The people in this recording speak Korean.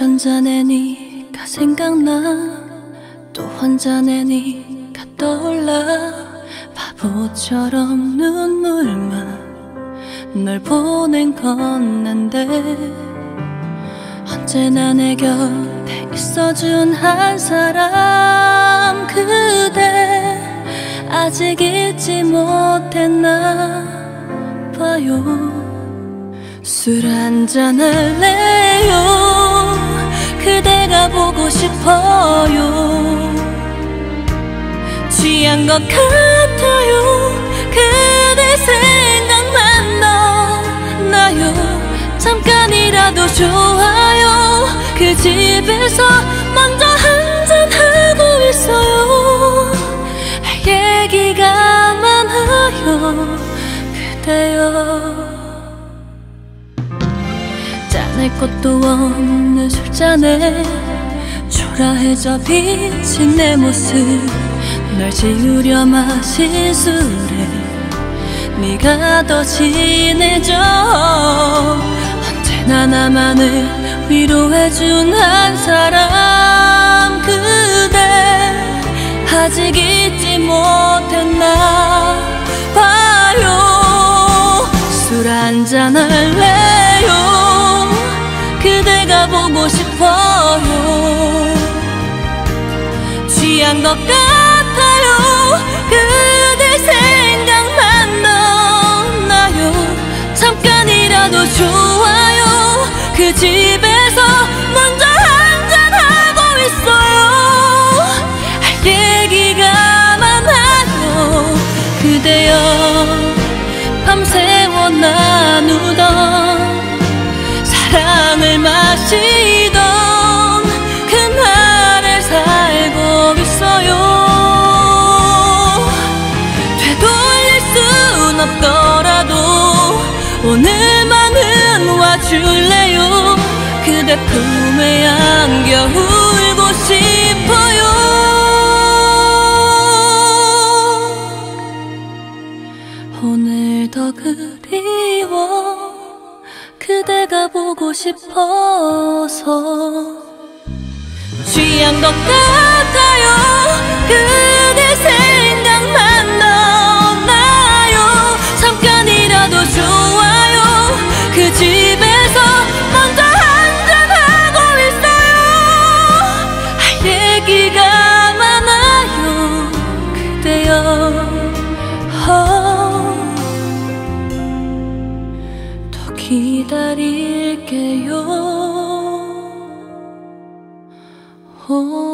편잔에 네가 생각나. 또 한 잔에 네가 떠올라. 바보처럼 눈물만 널 보낸 건 난데, 언제나 내 곁에 있어준 한 사람 그대 아직 잊지 못했나 봐요. 술 한잔 할래요. 그대가 보고 싶어요. 취한 것 같아요. 그대 생각만 나요. 잠깐이라도 좋아요. 그 집에서 먼저 한잔하고 있어요. 할 얘기가 많아요 그대여. 짠할 것도 없는 술잔에 초라해져 비친 내 모습, 널 지우려 마신 술에 네가 더 진해져. 언제나 나만을 위로해준 한 사람 그대 아직 잊지 못했나 봐요. 술 한잔 할래요. 그대가 보고 싶어요. 취한 것 같아요. 그대 생각만 나요. 잠깐이라도 좋아요. 그 집에서 먼저 한잔하고 있어요. 할 얘기가 많아요 그대여. 밤새워 나누던 사랑을 마시던 그날을 살고 있어요. 되돌릴 순 없더라도 오늘만은 와줄래요. 그대 품에 안겨 울고 싶어요. 오늘 더 그리워. 그대가 보고 싶어서. 취한 것 같아요. 그대 생각만 나요. 잠깐이라도 좋아요. 그 집에서 먼저 한잔하고 있어요. 할 얘기가 많아요 그대여. 더 기다릴게요.